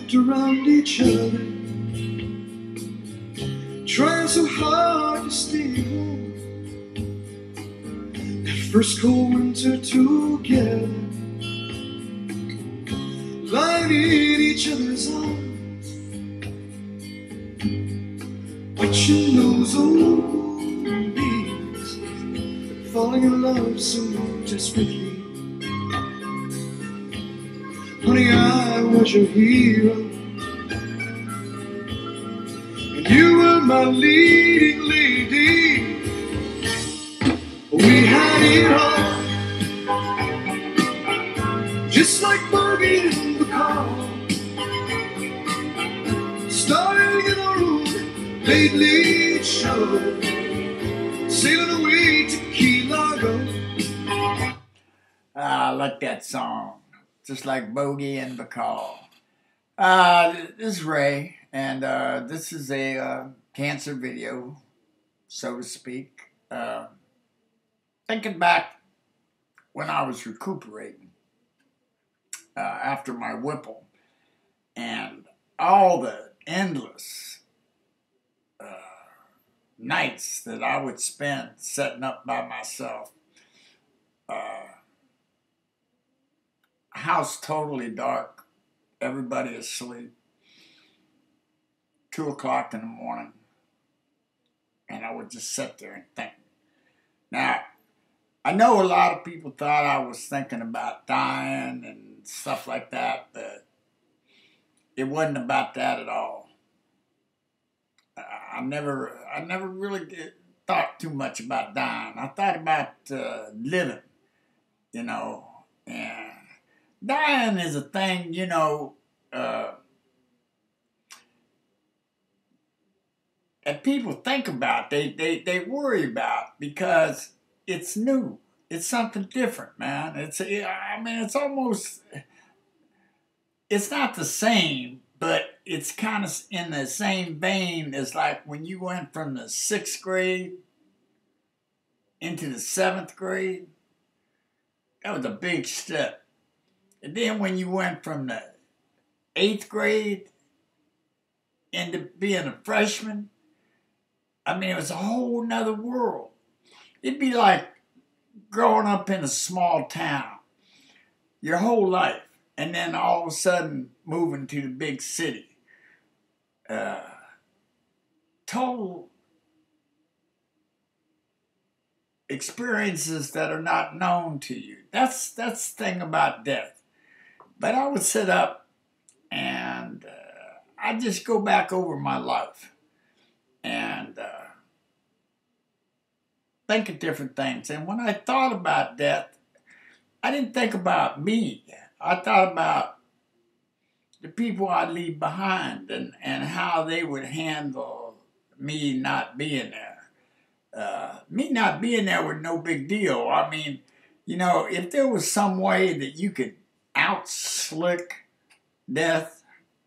wrapped around each other, trying so hard to stay warm. That first cold winter together, lying in each other's arms, watching those old bees falling in love so desperately. Honey, I was your hero, and you were my leading lady. We had it all, just like Bogey in the car, starting in our own late show, sailing away to Key Largo. I like that song. Just like Bogey and Bacall. This is Ray, and this is a cancer video, so to speak. Thinking back when I was recuperating after my Whipple, and all the endless nights that I would spend setting up by myself. House totally dark, everybody asleep, 2 o'clock in the morning, and I would just sit there and think. Now, I know a lot of people thought I was thinking about dying and stuff like that, but it wasn't about that at all. I never really thought too much about dying. I thought about living, and dying is a thing, that people think about, they worry about, because it's new. It's something different, man. It's almost, it's not the same, but it's kind of in the same vein as like when you went from the 6th grade into the 7th grade. That was a big step. And then when you went from the 8th grade into being a freshman, it was a whole nother world. It'd be like growing up in a small town your whole life, and then all of a sudden moving to the big city. Total experiences that are not known to you. That's the thing about death. But I would sit up and I'd just go back over my life and think of different things. And when I thought about death, I didn't think about me. I thought about the people I'd leave behind and how they would handle me not being there. Me not being there was no big deal. If there was some way that you could out-slick death,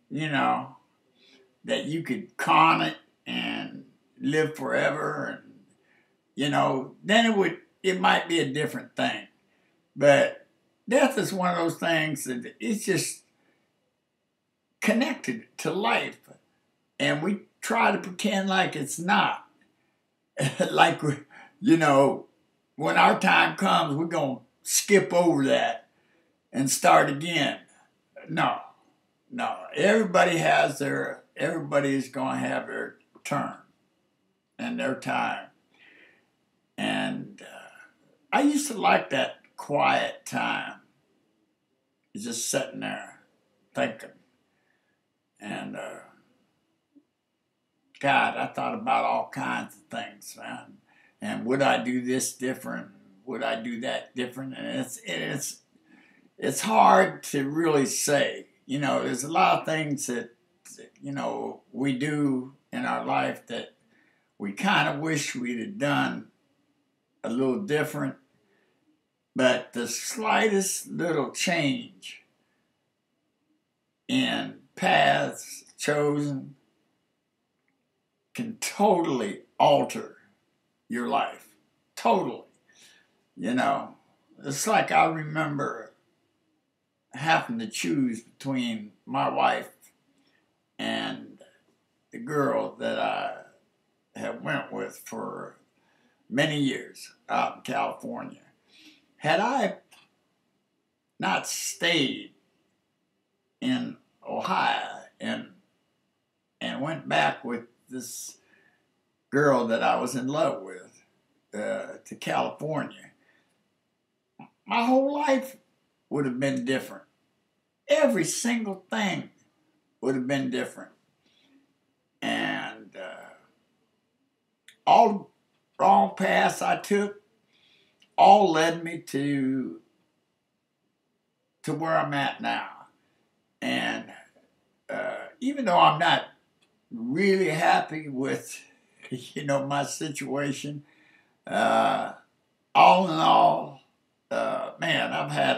that you could con it and live forever, and then it might be a different thing. But death is one of those things that it's just connected to life, and we try to pretend like it's not. Like, when our time comes, we're going to skip over that and start again. No. Everybody is going to have their turn and their time. And I used to like that quiet time. Just sitting there thinking. And God, I thought about all kinds of things, man. And would I do this different? Would I do that different? And it's hard to really say. There's a lot of things that we do in our life that we kind of wish we'd have done a little different. But the slightest little change in paths chosen can totally alter your life. Totally. It's like I remember having to choose between my wife and the girl that I have went with for many years out in California. Had I not stayed in Ohio and went back with this girl that I was in love with to California, my whole life would have been different. Every single thing would have been different. And all the wrong paths I took all led me to where I'm at now. And even though I'm not really happy with, my situation, all in all, man,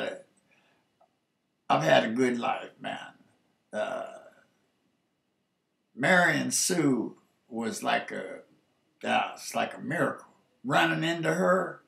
I've had a good life, man. Marrying Sue was like it's like a miracle. Running into her,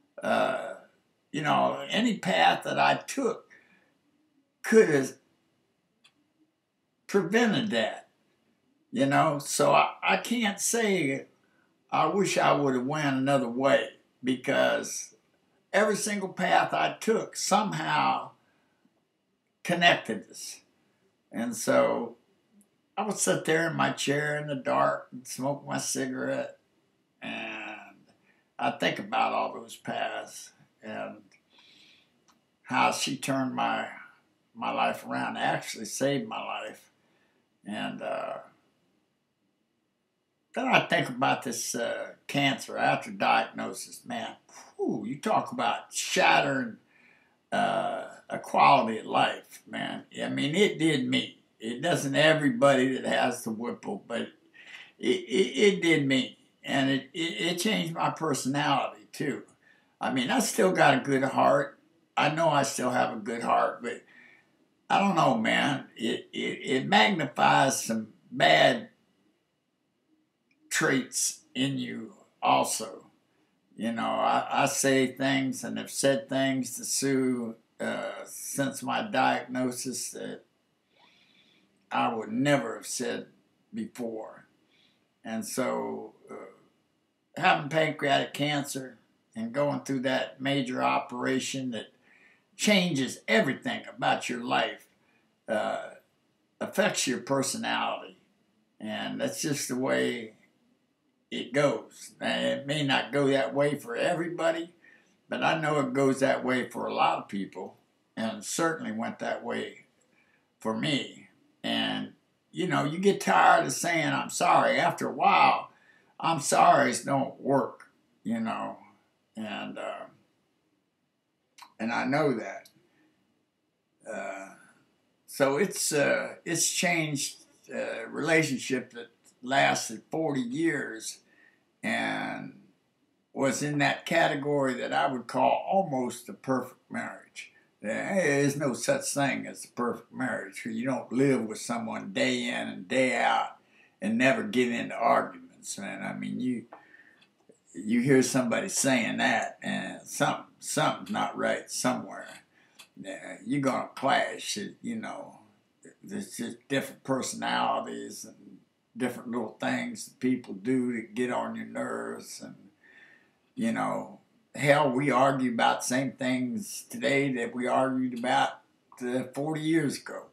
any path that I took could have prevented that, So I can't say I wish I would have went another way, because every single path I took somehow connected us. And so I would sit there in my chair in the dark and smoke my cigarette, and I think about all those paths and how she turned my life around, actually saved my life. And then I think about this cancer after diagnosis. Man, whew, you talk about shattering a quality of life, man. I mean, it did me. It doesn't everybody that has the Whipple, but it did me. And it changed my personality, too. I mean, I still got a good heart. I know I still have a good heart, but I don't know, man. It magnifies some bad traits in you also. I say things and have said things to Sue since my diagnosis that I would never have said before. And so having pancreatic cancer and going through that major operation that changes everything about your life affects your personality. And that's just the way it goes. It may not go that way for everybody, but I know it goes that way for a lot of people, and certainly went that way for me. And, you get tired of saying I'm sorry. After a while, I'm sorry's don't work, and I know that. So it's changed a relationship that lasted 40 years and was in that category that I would call almost a perfect marriage. There's no such thing as a perfect marriage, because you don't live with someone day in and day out and never get into arguments, man. I mean, you hear somebody saying that, and something's not right somewhere. You're gonna clash. There's just different personalities and different little things that people do to get on your nerves, and hell, we argue about the same things today that we argued about 40 years ago.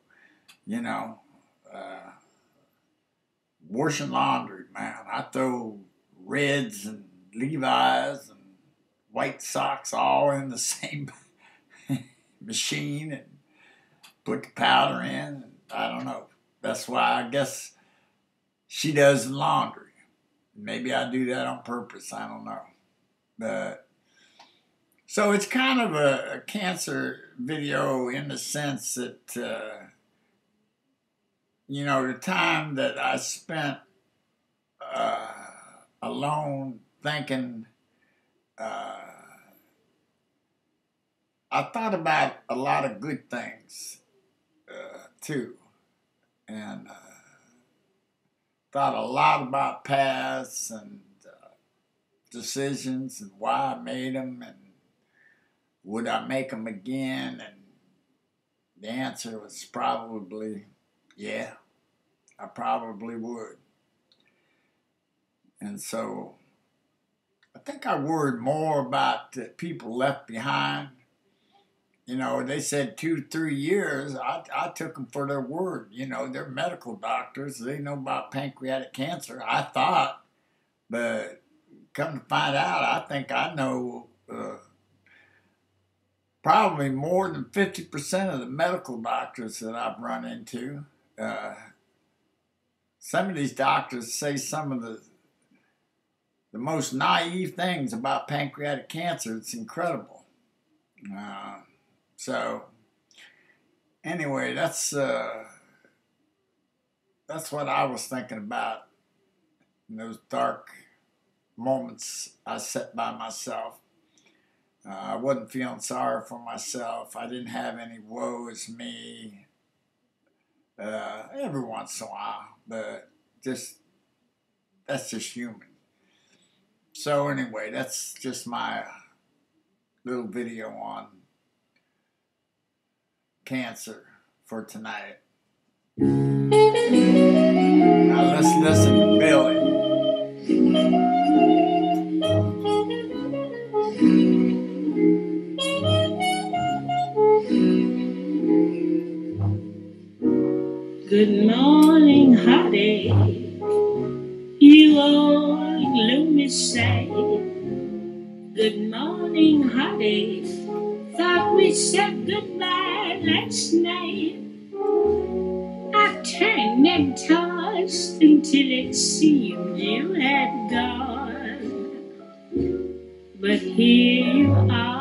Washing laundry, man. I throw Reds and Levi's and white socks all in the same machine and put the powder in. And I don't know. That's why I guess she does the laundry. Maybe I do that on purpose. I don't know. But so it's kind of a cancer video in the sense that, the time that I spent alone thinking, I thought about a lot of good things, too. And thought a lot about paths and decisions and why I made them and would I make them again. And the answer was probably, yeah, I probably would. And so I think I worried more about the people left behind. You know, they said 2 3 years. I took them for their word. You know, they're medical doctors. They know about pancreatic cancer. I thought, but come to find out, I think I know probably more than 50% of the medical doctors that I've run into. Some of these doctors say some of the most naive things about pancreatic cancer. It's incredible. So anyway, that's what I was thinking about in those dark moments I sat by myself. I wasn't feeling sorry for myself. I didn't have any woe is me every once in a while, but that's just human. So anyway, that's just my little video on cancer for tonight. Now let's listen to Billy. Good morning, heartache. You old gloomy sight. Good morning, heartache. Thought we said goodbye last night. I turned and tossed until it seemed you had gone. But here you are.